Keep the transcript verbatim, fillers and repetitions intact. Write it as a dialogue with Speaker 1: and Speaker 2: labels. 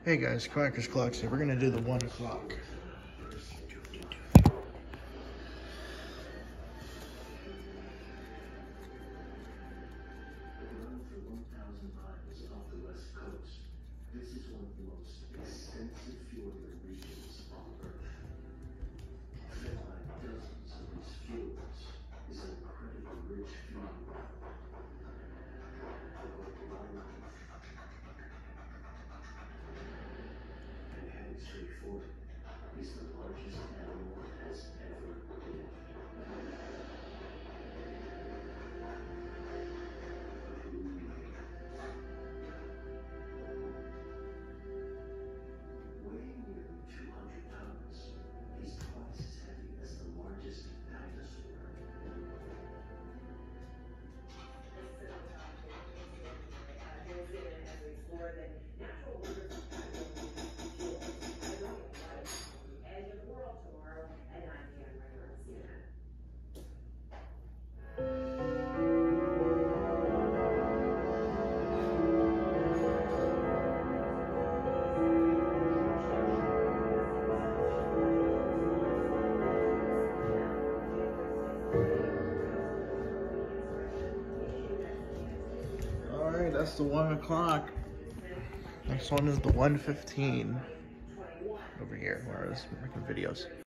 Speaker 1: Hey guys, Quackers Clocks here. We're gonna do the one o'clock.
Speaker 2: This is one of the most extensive fjord regions on Earth. Fed by dozens of these fjords is an incredibly rich food web. And heading straight for it is the largest animal that has ever lived. Weighing nearly two hundred tons, he's twice as heavy as the largest dinosaur. New Zealand as we explore the natural wonders of Patagonia fjords. Patagonia will light up on the edge of the world tomorrow at nine p m right here on C N N.
Speaker 1: Alright, that's the one o'clock. Next one is the one fifteen over here, where I was making videos.